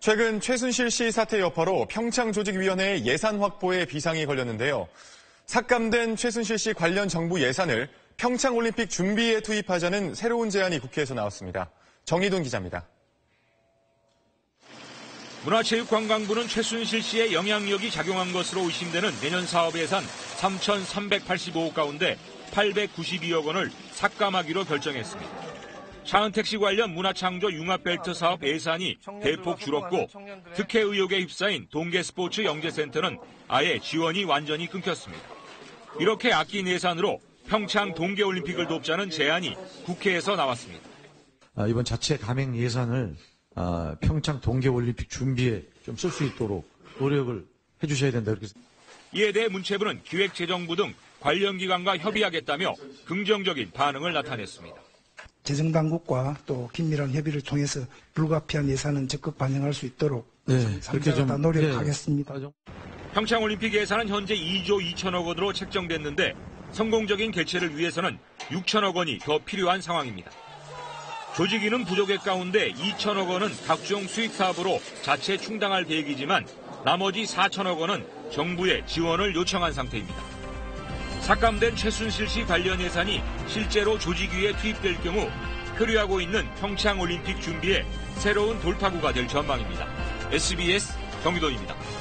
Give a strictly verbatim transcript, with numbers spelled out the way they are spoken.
최근 최순실 씨 사태 여파로 평창조직위원회의 예산 확보에 비상이 걸렸는데요. 삭감된 최순실 씨 관련 정부 예산을 평창올림픽 준비에 투입하자는 새로운 제안이 국회에서 나왔습니다. 정희돈 기자입니다. 문화체육관광부는 최순실 씨의 영향력이 작용한 것으로 의심되는 내년 사업 예산 삼천삼백팔십오억 가운데 팔백구십이억 원을 삭감하기로 결정했습니다. 차은택 씨 관련 문화창조 융합벨트 사업 예산이 대폭 줄었고 특혜 의혹에 휩싸인 동계스포츠 영재센터는 아예 지원이 완전히 끊겼습니다. 이렇게 아낀 예산으로 평창 동계올림픽을 돕자는 제안이 국회에서 나왔습니다. 이번 자체 감행 예산을 평창 동계올림픽 준비에 좀 쓸 수 있도록 노력을 해주셔야 된다. 이렇게. 이에 대해 문체부는 기획재정부 등 관련 기관과 협의하겠다며 긍정적인 반응을 나타냈습니다. 재정당국과 또 긴밀한 협의를 통해서 불가피한 예산은 적극 반영할 수 있도록 네, 그렇게 좀 노력하겠습니다. 네. 평창올림픽 예산은 현재 이조 이천억 원으로 책정됐는데 성공적인 개최를 위해서는 육천억 원이 더 필요한 상황입니다. 조직위는 부족액 가운데 이천억 원은 각종 수익 사업으로 자체 충당할 계획이지만 나머지 사천억 원은 정부의 지원을 요청한 상태입니다. 삭감된 최순실 씨 관련 예산이 실제로 조직위에 투입될 경우 표류하고 있는 평창올림픽 준비에 새로운 돌파구가 될 전망입니다. 에스비에스 정희돈입니다.